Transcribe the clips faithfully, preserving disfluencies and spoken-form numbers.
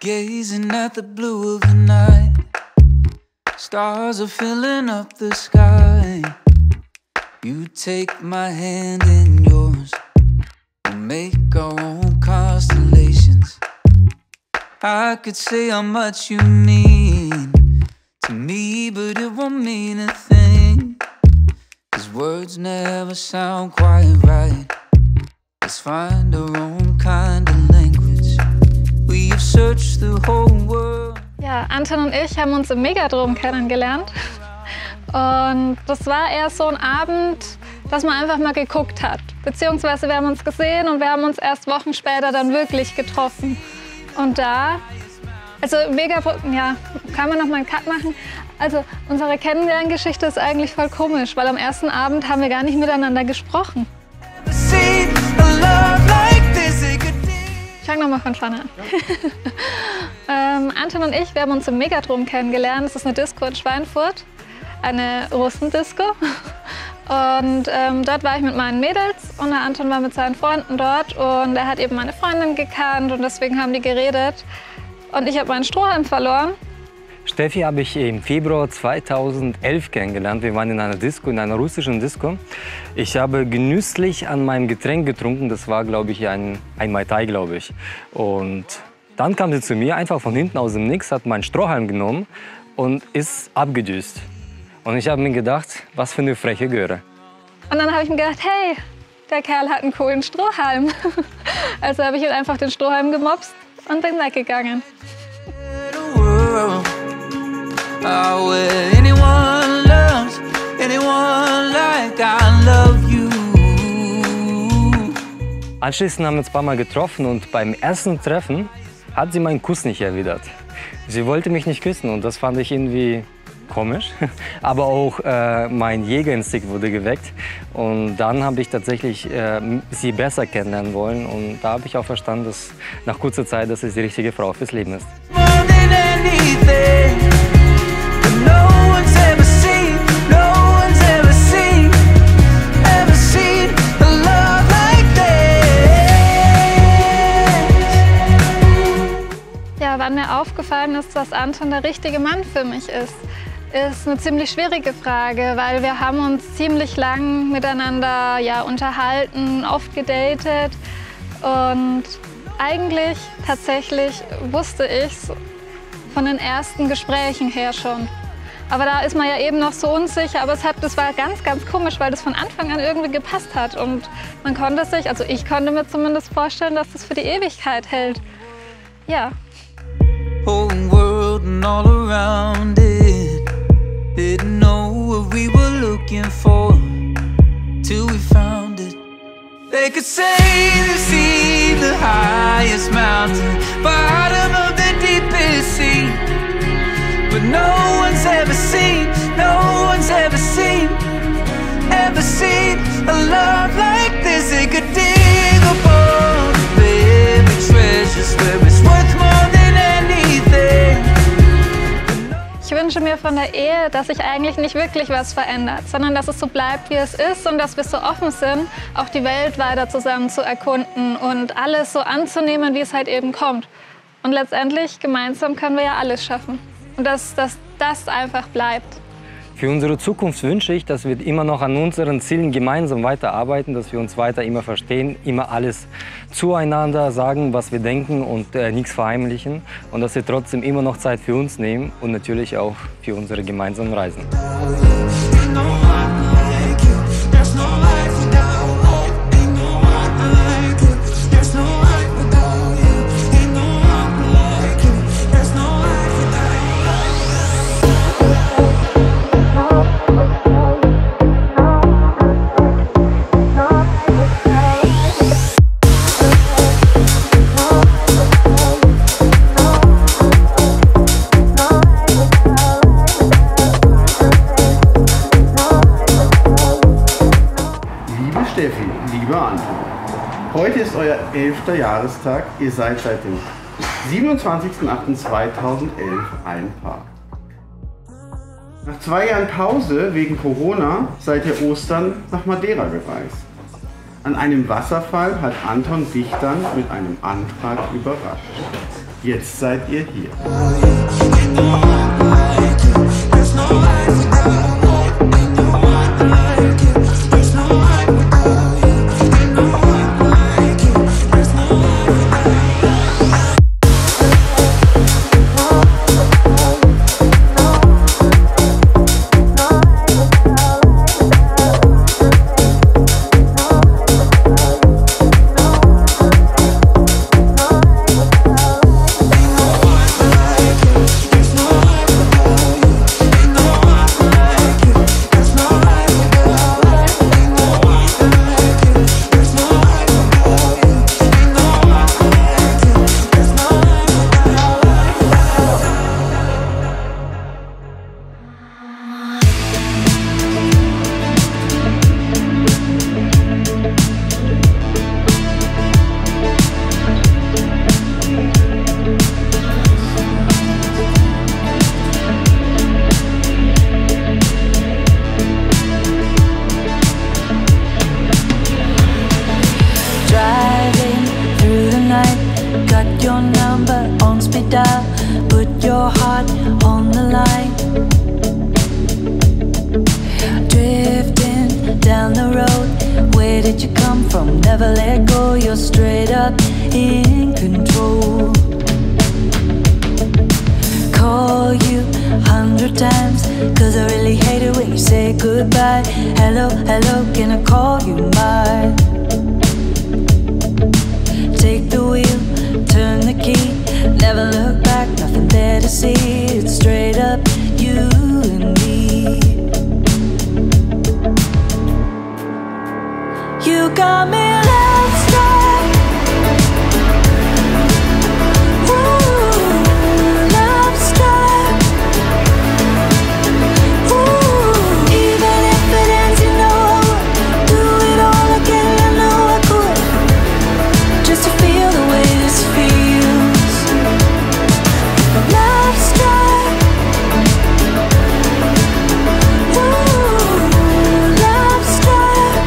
gazing at the blue of the night. Stars are filling up the sky. You take my hand in yours. We'll make our own constellations. I could say how much you mean to me, but it won't mean a thing. 'Cause words never sound quite right. Let's find our own kind of language. We have searched the whole world. Ja, Anton und ich haben uns im Megadrom kennengelernt. Und das war eher so ein Abend, dass man einfach mal geguckt hat. Beziehungsweise wir haben uns gesehen und wir haben uns erst Wochen später dann wirklich getroffen. Und da, also mega, ja, kann man noch mal einen Cut machen? Also unsere Kennenlerngeschichte ist eigentlich voll komisch, weil am ersten Abend haben wir gar nicht miteinander gesprochen. Ich fange nochmal von vorne an. ähm, Anton und ich, wir haben uns im Megadrom kennengelernt. Das ist eine Disco in Schweinfurt, eine Russendisco. Und ähm, dort war ich mit meinen Mädels und der Anton war mit seinen Freunden dort und er hat eben meine Freundin gekannt und deswegen haben die geredet. Und ich habe meinen Strohhalm verloren. Steffi habe ich im Februar zweitausendelf kennengelernt. Wir waren in einer Disco, in einer russischen Disco. Ich habe genüsslich an meinem Getränk getrunken. Das war, glaube ich, ein, ein Mai Tai, glaube ich. Und dann kam sie zu mir, einfach von hinten aus dem Nix, hat meinen Strohhalm genommen und ist abgedüst. Und ich habe mir gedacht, was für eine freche Göre. Und dann habe ich mir gedacht, hey, der Kerl hat einen coolen Strohhalm. Also habe ich ihm einfach den Strohhalm gemopst und bin weggegangen. Anschließend haben wir uns ein paar Mal getroffen und beim ersten Treffen hat sie meinen Kuss nicht erwidert. Sie wollte mich nicht küssen und das fand ich irgendwie komisch, aber auch äh, mein Jägerinstinkt wurde geweckt und dann habe ich tatsächlich äh, sie besser kennenlernen wollen und da habe ich auch verstanden, dass nach kurzer Zeit, dass es die richtige Frau fürs Leben ist. Ja, wann mir aufgefallen ist, dass Anton der richtige Mann für mich ist, ist eine ziemlich schwierige Frage, weil wir haben uns ziemlich lang miteinander ja, unterhalten, oft gedatet und eigentlich tatsächlich wusste ich es von den ersten Gesprächen her schon. Aber da ist man ja eben noch so unsicher, aber es hat, das war ganz, ganz komisch, weil das von Anfang an irgendwie gepasst hat und man konnte sich, also ich konnte mir zumindest vorstellen, dass das für die Ewigkeit hält. Ja. Whole world and all around it. Didn't know what we were looking for till we found it. They could say they've seen the highest mountain, bottom of the deepest sea, but no one's ever seen, no one's ever seen, ever seen a love like this. They could dig up all the buried treasures where it's worth more than anything. Ich wünsche mir von der Ehe, dass sich eigentlich nicht wirklich was verändert, sondern dass es so bleibt, wie es ist und dass wir so offen sind, auch die Welt weiter zusammen zu erkunden und alles so anzunehmen, wie es halt eben kommt. Und letztendlich, gemeinsam können wir ja alles schaffen. Und dass, dass das einfach bleibt. Für unsere Zukunft wünsche ich, dass wir immer noch an unseren Zielen gemeinsam weiterarbeiten, dass wir uns weiter immer verstehen, immer alles zueinander sagen, was wir denken und äh, nichts verheimlichen. Und dass wir trotzdem immer noch Zeit für uns nehmen und natürlich auch für unsere gemeinsamen Reisen. Steffi, lieber Anton, heute ist euer elfter Jahrestag. Ihr seid seit dem siebenundzwanzigsten achten zweitausendelf ein Paar. Nach zwei Jahren Pause wegen Corona seid ihr Ostern nach Madeira gereist. An einem Wasserfall hat Anton dich dann mit einem Antrag überrascht. Jetzt seid ihr hier. Never let go, you're straight up in control. Call you a hundred times, cause I really hate it when you say goodbye. Hello, hello, can I call you mine? Take the wheel, turn the key, never look back, nothing there to see. It's straight up you and me. You got me love struck. Ooh, love struck. Ooh, even if it ends, you know do it all again. I know I could, just to feel the way this feels. Love struck. Ooh, love struck.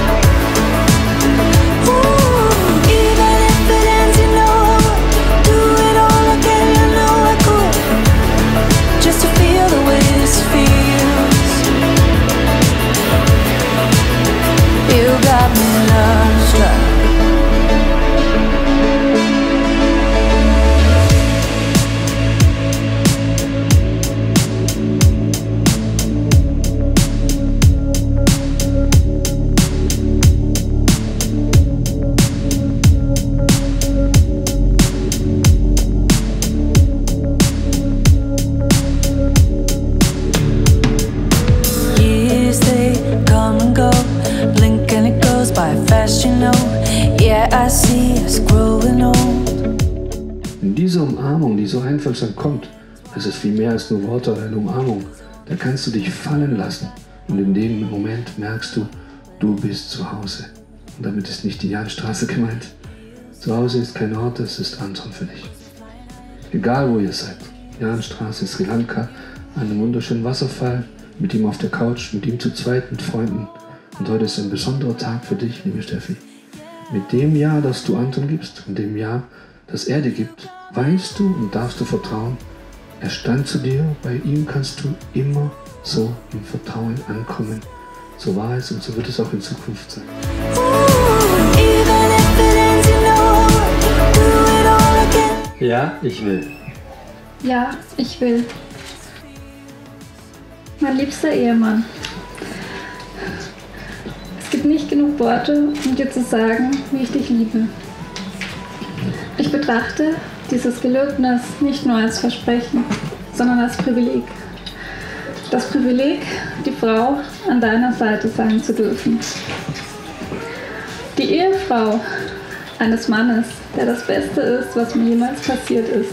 In dieser Umarmung, die so einfühlsam kommt, das ist viel mehr als nur Worte oder eine Umarmung, da kannst du dich fallen lassen und in dem Moment merkst du, du bist zu Hause. Und damit ist nicht die Janstraße gemeint. Zu Hause ist kein Ort, es ist Anton für dich. Egal wo ihr seid, Janstraße, Sri Lanka, an einem wunderschönen Wasserfall, mit ihm auf der Couch, mit ihm zu zweit, mit Freunden. Und heute ist ein besonderer Tag für dich, liebe Steffi. Mit dem Ja, das du Anton gibst und dem Ja, das er dir gibt, weißt du und darfst du vertrauen, er stand zu dir, bei ihm kannst du immer so im Vertrauen ankommen. So war es und so wird es auch in Zukunft sein. Ja, ich will. Ja, ich will. Mein liebster Ehemann. Es gibt nicht genug Worte, um dir zu sagen, wie ich dich liebe. Ich betrachte dieses Gelöbnis nicht nur als Versprechen, sondern als Privileg. Das Privileg, die Frau an deiner Seite sein zu dürfen. Die Ehefrau eines Mannes, der das Beste ist, was mir jemals passiert ist.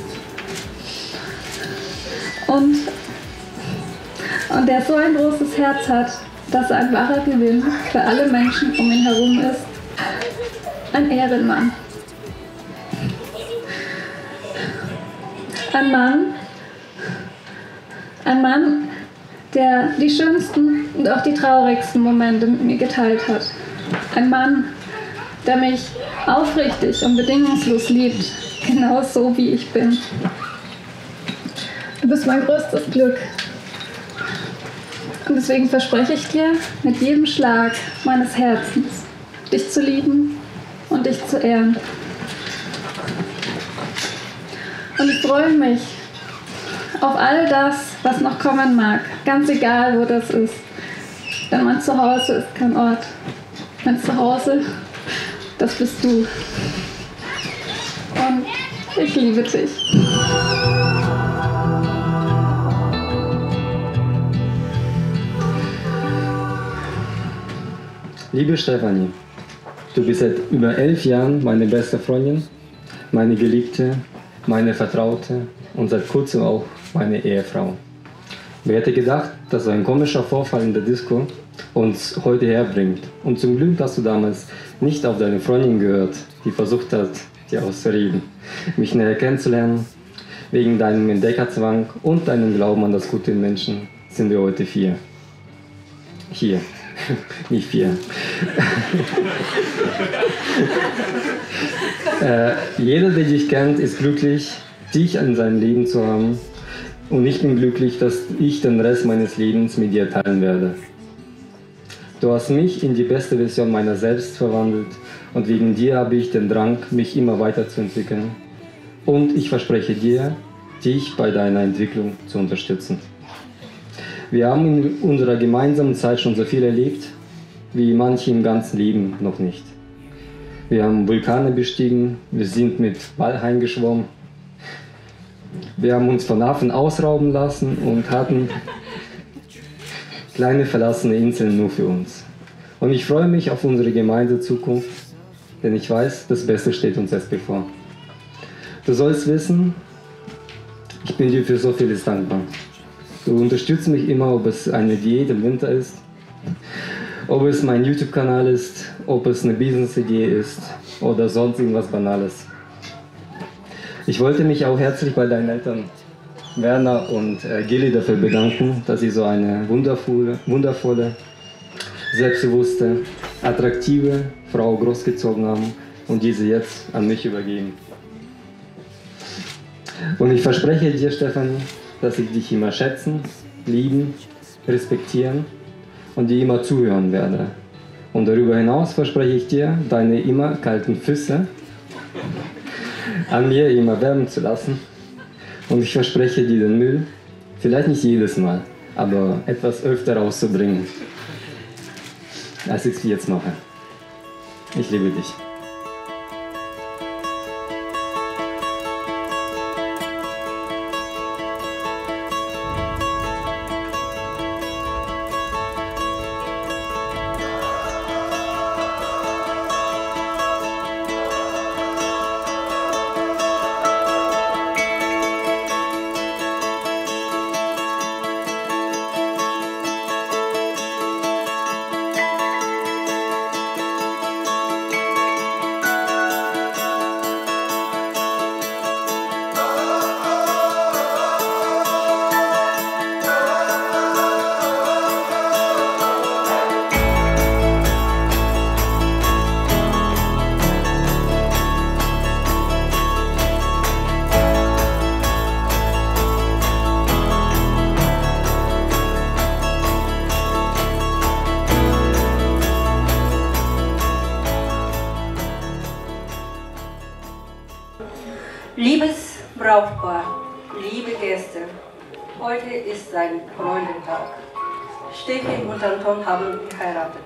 Und, und der so ein großes Herz hat, dass er ein wahrer Gewinn für alle Menschen um ihn herum ist. Ein Ehrenmann. Ein Mann, ein Mann, der die schönsten und auch die traurigsten Momente mit mir geteilt hat. Ein Mann, der mich aufrichtig und bedingungslos liebt, genau so wie ich bin. Du bist mein größtes Glück. Und deswegen verspreche ich dir mit jedem Schlag meines Herzens, dich zu lieben und dich zu ehren. Und ich freue mich auf all das, was noch kommen mag, ganz egal, wo das ist. Denn mein Zuhause ist kein Ort. Mein Zuhause, das bist du. Und ich liebe dich. Liebe Stefanie, du bist seit über elf Jahren meine beste Freundin, meine Geliebte, meine Vertraute und seit kurzem auch meine Ehefrau. Wer hätte gedacht, dass so ein komischer Vorfall in der Disco uns heute herbringt? Und zum Glück hast du damals nicht auf deine Freundin gehört, die versucht hat, dir auszureden, mich näher kennenzulernen. Wegen deinem Entdeckerzwang und deinem Glauben an das Gute in Menschen sind wir heute vier. Hier. Nicht vier. äh, jeder, der dich kennt, ist glücklich, dich in seinem Leben zu haben. Und ich bin glücklich, dass ich den Rest meines Lebens mit dir teilen werde. Du hast mich in die beste Version meiner selbst verwandelt und wegen dir habe ich den Drang, mich immer weiterzuentwickeln. Und ich verspreche dir, dich bei deiner Entwicklung zu unterstützen. Wir haben in unserer gemeinsamen Zeit schon so viel erlebt, wie manche im ganzen Leben noch nicht. Wir haben Vulkane bestiegen, wir sind mit Walhaien geschwommen, wir haben uns von Affen ausrauben lassen und hatten kleine verlassene Inseln nur für uns. Und ich freue mich auf unsere gemeinsame Zukunft, denn ich weiß, das Beste steht uns erst bevor. Du sollst wissen, ich bin dir für so vieles dankbar. Du unterstützt mich immer, ob es eine Diät im Winter ist, ob es mein YouTube-Kanal ist, ob es eine Business-Idee ist oder sonst irgendwas Banales. Ich wollte mich auch herzlich bei deinen Eltern Werner und äh, Gilly dafür bedanken, dass sie so eine wundervolle, wundervolle, selbstbewusste, attraktive Frau großgezogen haben und diese jetzt an mich übergeben. Und ich verspreche dir, Stefanie, dass ich dich immer schätzen, lieben, respektieren und dir immer zuhören werde. Und darüber hinaus verspreche ich dir, deine immer kalten Füße an mir immer wärmen zu lassen. Und ich verspreche dir den Müll, vielleicht nicht jedes Mal, aber etwas öfter rauszubringen, als ich es jetzt mache. Ich liebe dich. Liebes Brautpaar, liebe Gäste, heute ist ein Freudentag. Steffi und Anton haben geheiratet.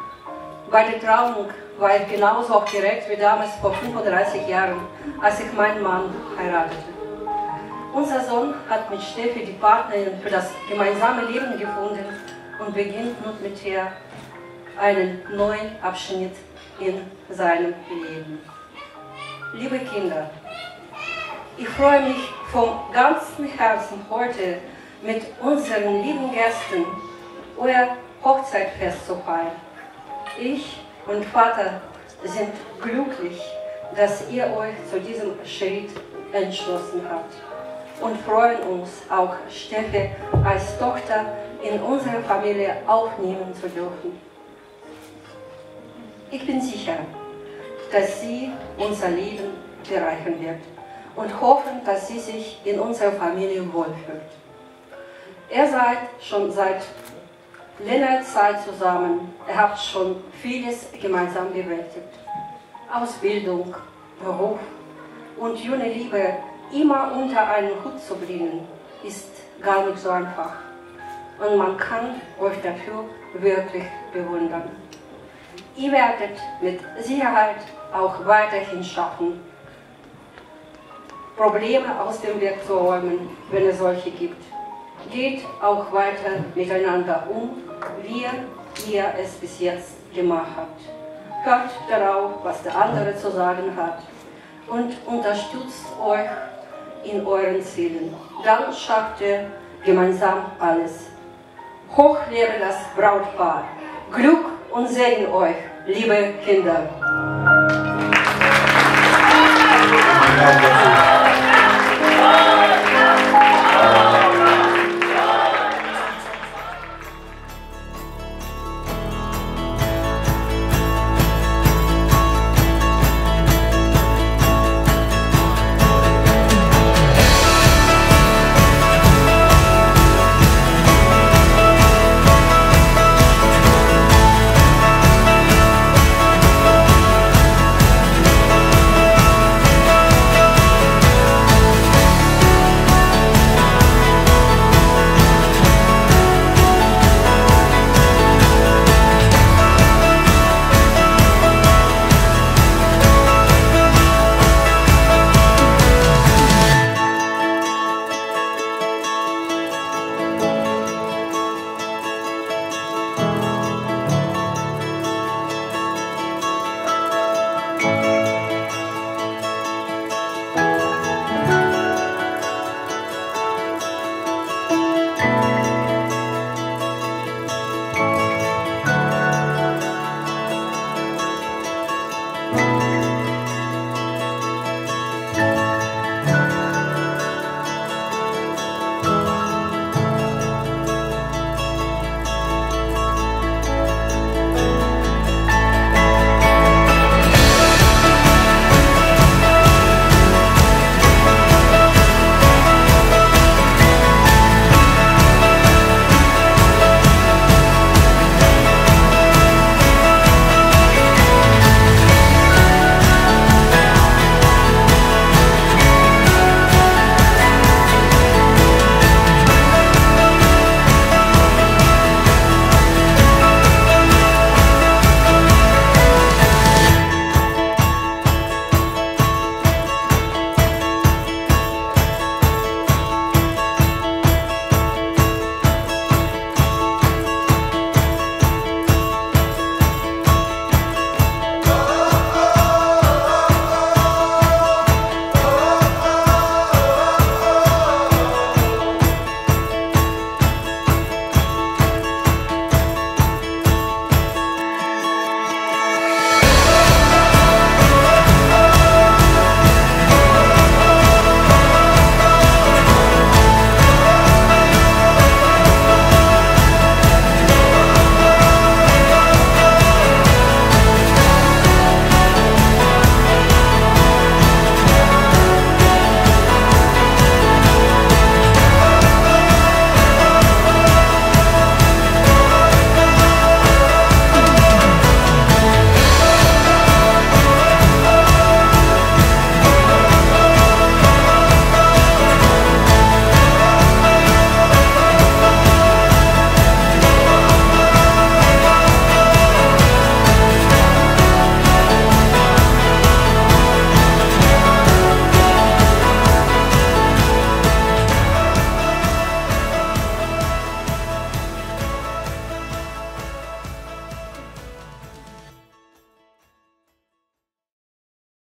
Bei der Trauung war ich genauso aufgeregt wie damals vor fünfunddreißig Jahren, als ich meinen Mann heiratete. Unser Sohn hat mit Steffi die Partnerin für das gemeinsame Leben gefunden und beginnt nun mit ihr einen neuen Abschnitt in seinem Leben. Liebe Kinder, ich freue mich vom ganzen Herzen heute mit unseren lieben Gästen euer Hochzeitfest zu feiern. Ich und Vater sind glücklich, dass ihr euch zu diesem Schritt entschlossen habt und freuen uns auch, Steffi als Tochter in unsere Familie aufnehmen zu dürfen. Ich bin sicher, dass sie unser Leben bereichern wird. und hoffen, dass sie sich in unserer Familie wohlfühlt. Ihr seid schon seit längerer Zeit zusammen, ihr habt schon vieles gemeinsam bewältigt. Ausbildung, Beruf und junge Liebe immer unter einen Hut zu bringen, ist gar nicht so einfach. Und man kann euch dafür wirklich bewundern. Ihr werdet mit Sicherheit auch weiterhin schaffen, Probleme aus dem Weg zu räumen, wenn es solche gibt. Geht auch weiter miteinander um, wie ihr es bis jetzt gemacht habt. Hört darauf, was der andere zu sagen hat und unterstützt euch in euren Zielen. Dann schafft ihr gemeinsam alles. Hoch lebe das Brautpaar. Glück und Segen euch, liebe Kinder. Applaus